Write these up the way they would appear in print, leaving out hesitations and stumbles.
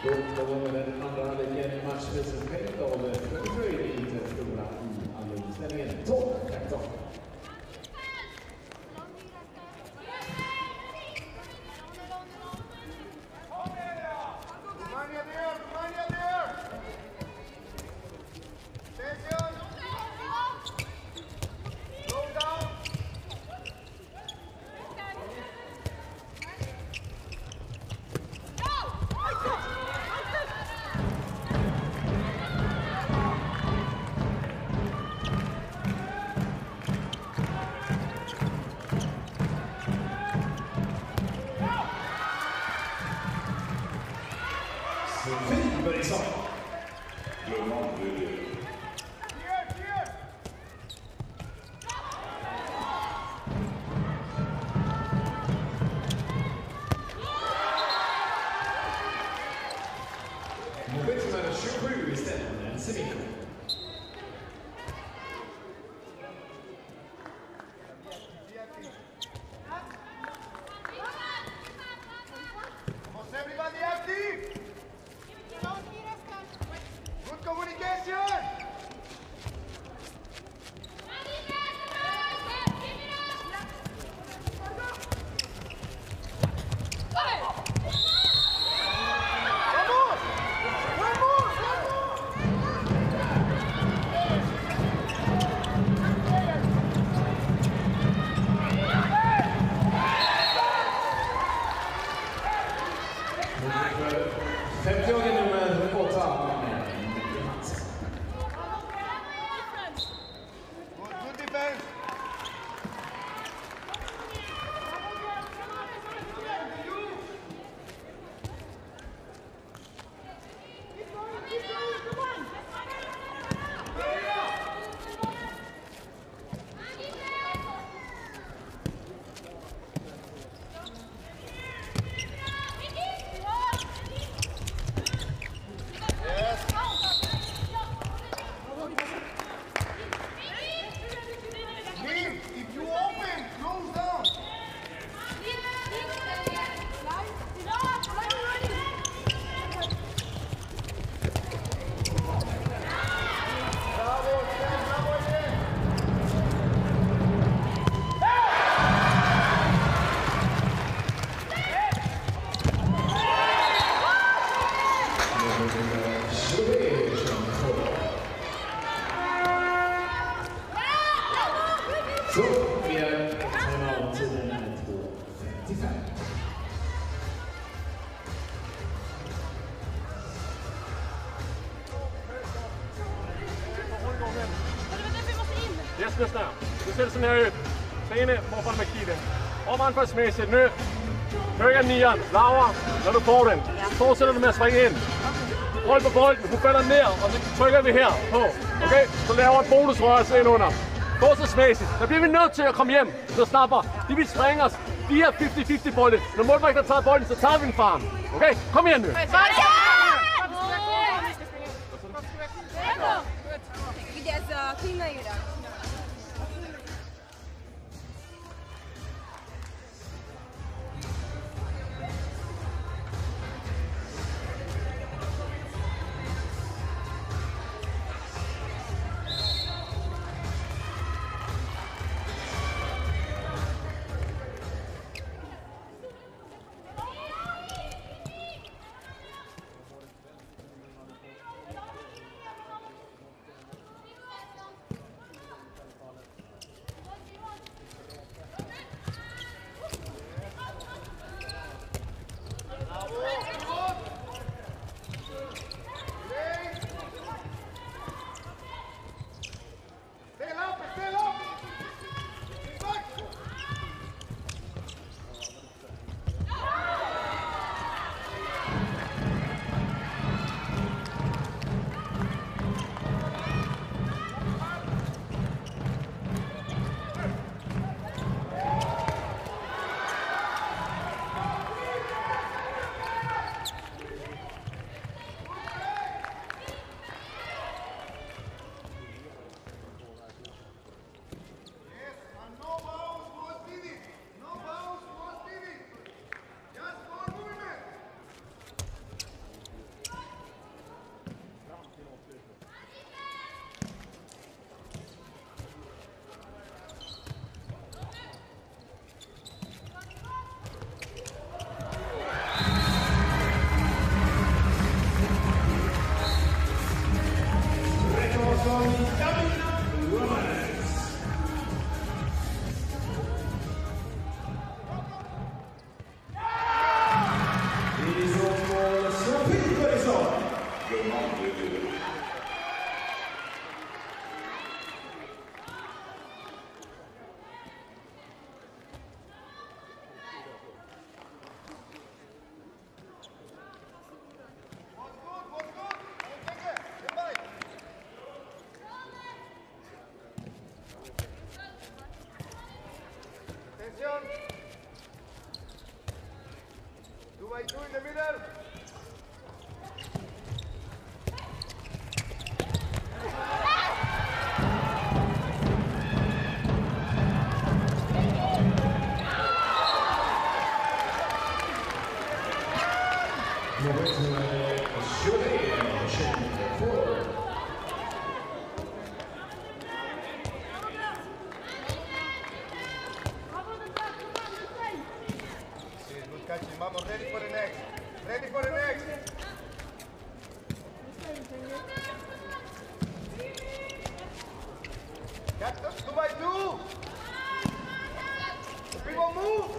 Då kommer den andra halvleken matchresultatet av Fröjd i Stora i anledningsställningen 12-15. Så, vi är tiden är 2:55. Yes, mister. Du ser sådan her ud. Trine, hvorfor med kigge. Om anfaldsmæssigt, nu. Højre nieren, Laura, når du får den. Fortsætter du med at springe ind. Hold på bolden, hun falder ned, og så trykker vi her på. Okay, så laver en bonusrørelse ind under. Fortsætsmæssigt, der bliver vi nødt til at komme hjem, så snapper. De vil springe os. De her 50-50 bolde. Når målmanden tager bolden, så tager vi den fra ham. Okay, kom igen nu. 2 in the middle. Vamos, ready for the next. Ready for the next. Got 2 by 2. The people move.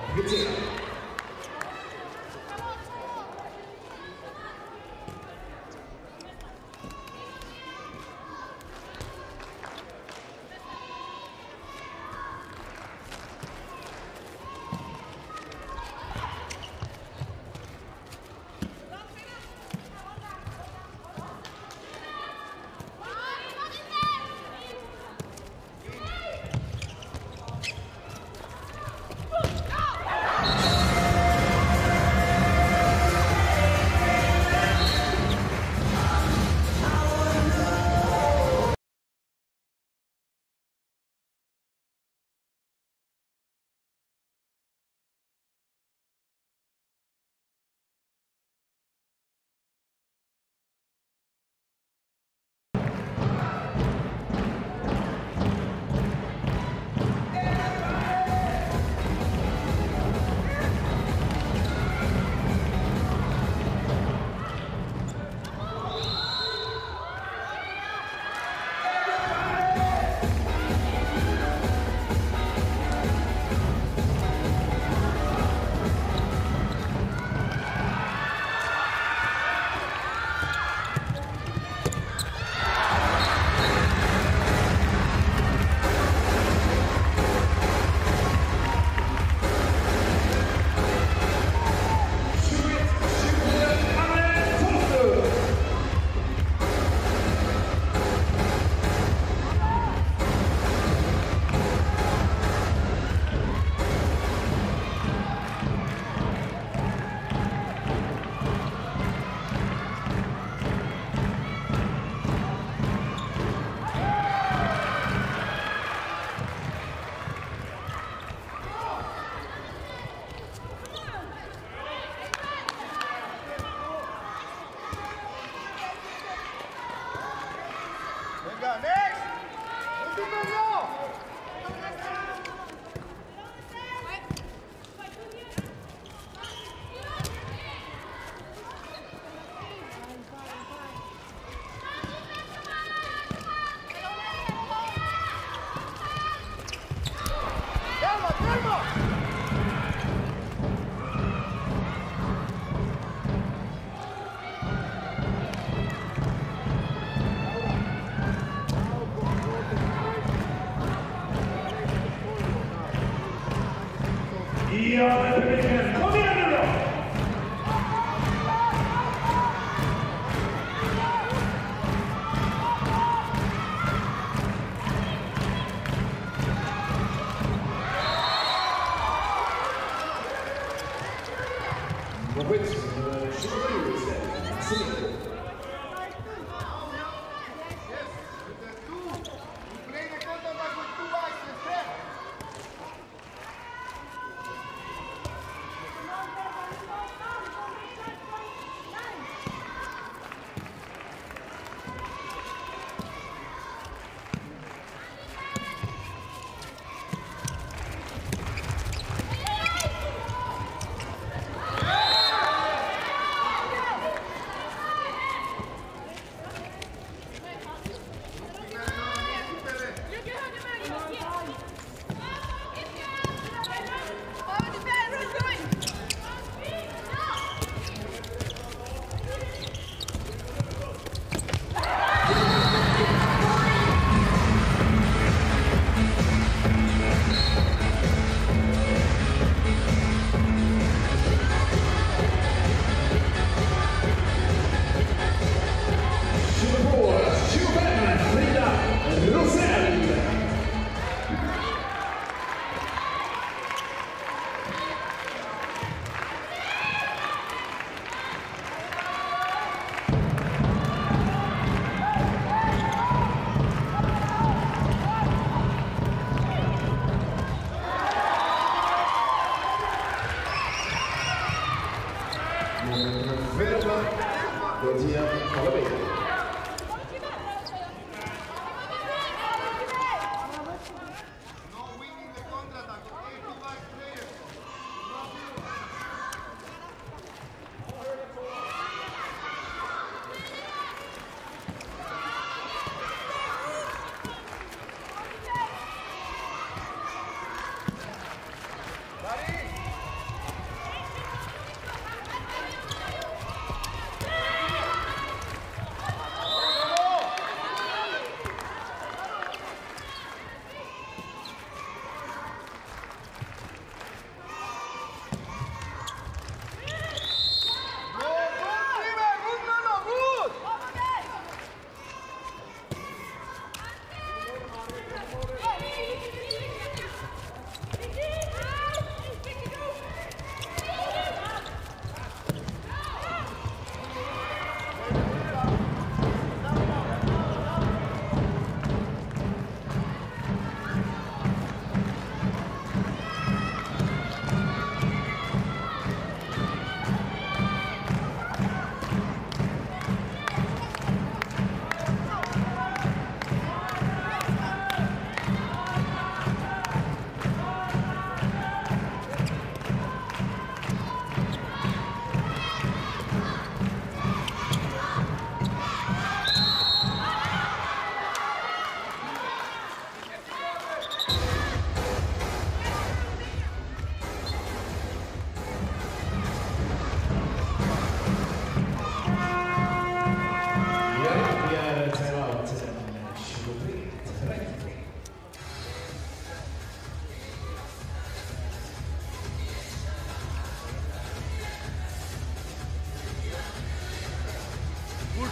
Gutierrez. Venga, next! Último no! ¡Calma, calma! Moritz, Schubert, Maximilian. Play the counter with 2 backs instead.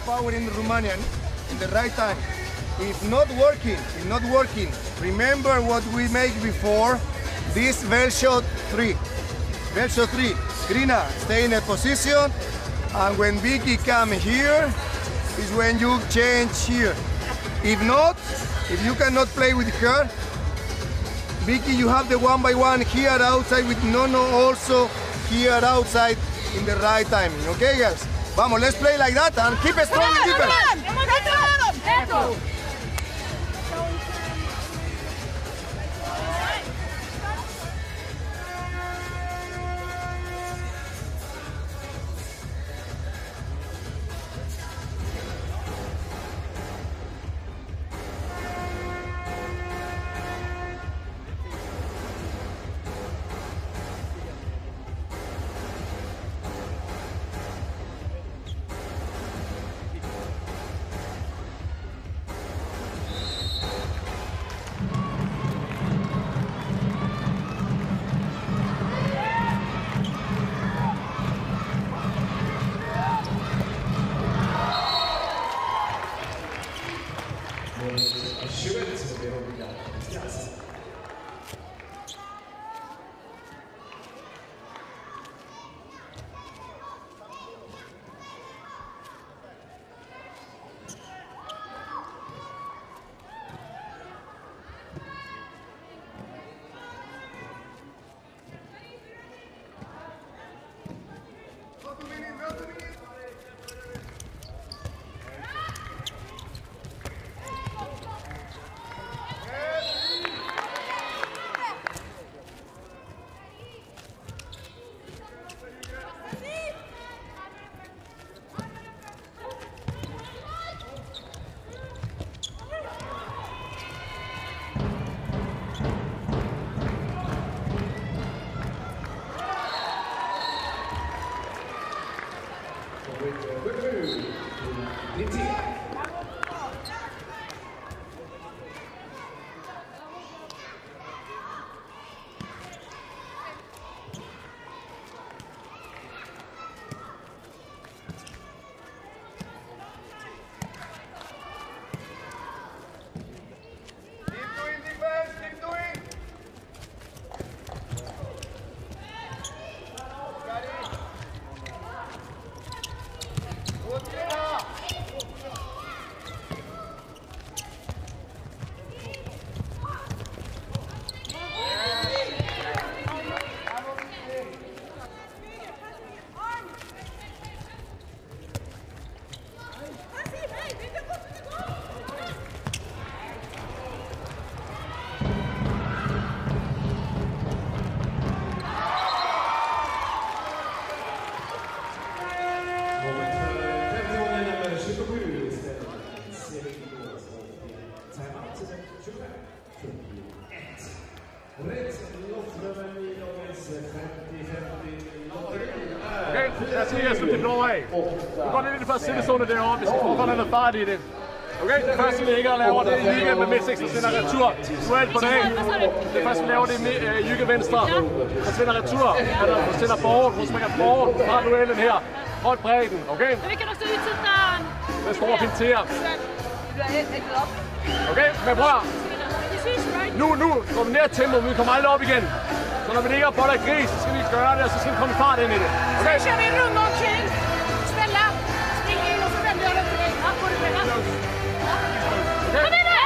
power in the Romanian in the right time. If not working, remember what we make before. This bell shot 3. Bell shot 3. Grina, stay in a position, and when Vicky come here, is when you change here. If not, if you cannot play with her, Vicky, you have the 1-by-1 here outside with Nono also here outside in the right timing. Okay, guys? Vamos, let's play like that and keep it strong in defense. Lad os se, jeg slutter det blå af. Du går lidt for at sætte stående derovre, hvis du får noget fart i det. Okay, det første vi ligger og laver, det er Jykke med midt 6, der sender retur. Duel på dagen. Det første vi laver, det er Jykke venstre, der sender retur. Der sender forward, hun springer forward, fra duellen her. Hold bredden, okay? Vi kan også ud til den. Det er store pinter. Okay, men prøv at. Nu går vi ned ad tempo, vi kommer aldrig op igen. Så når vi ligger på der gris, så skal vi gøre det, og så skal vi komme fart ind i det. Okay? Så kör vi en runda omkring. Ställa, spring in och så vänder jag den till dig. Ja, får du med. Okay? Kom in här!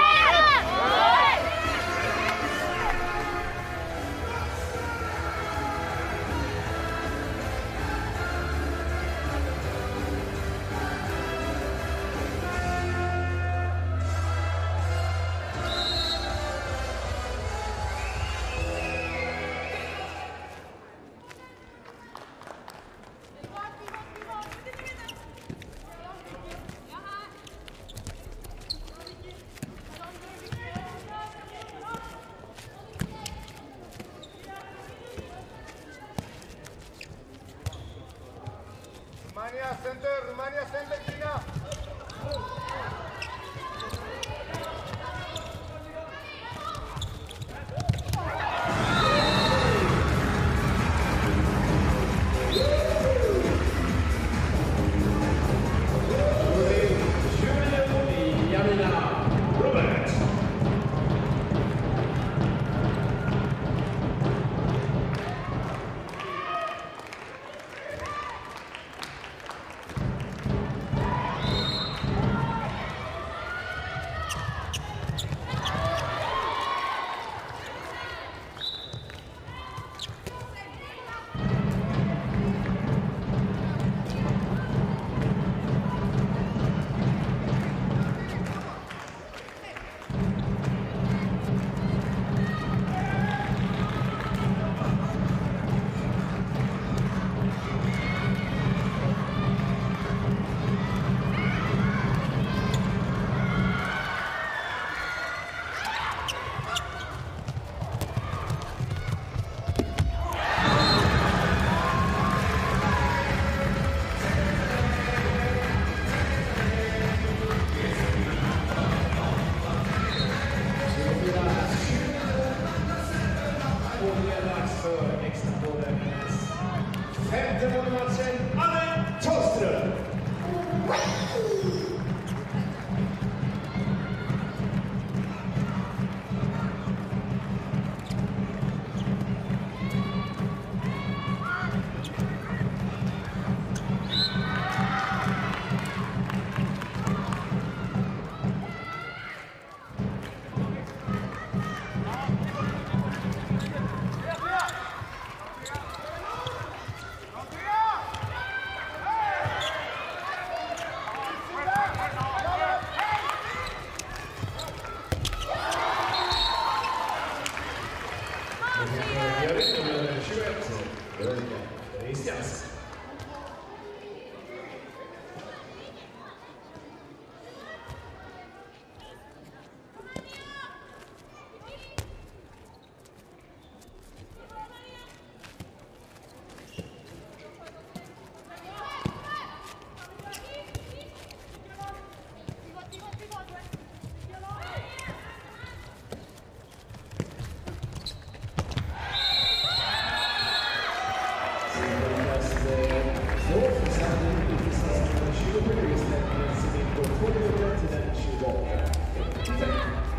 Femte målmatchen, Anne Thåström. Så